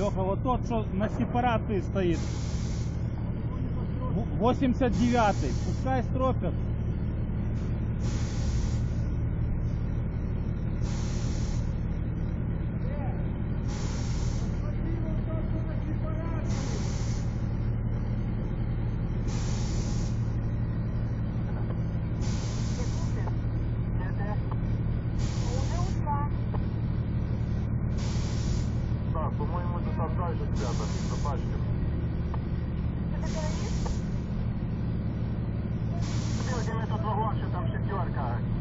Леха, вот тот, что на сепарации стоит. 89-й. Пускай стропят. По-моему, это там дальше спрятано, на пачке. Это террорист? Где тут вагон, что там шестерка?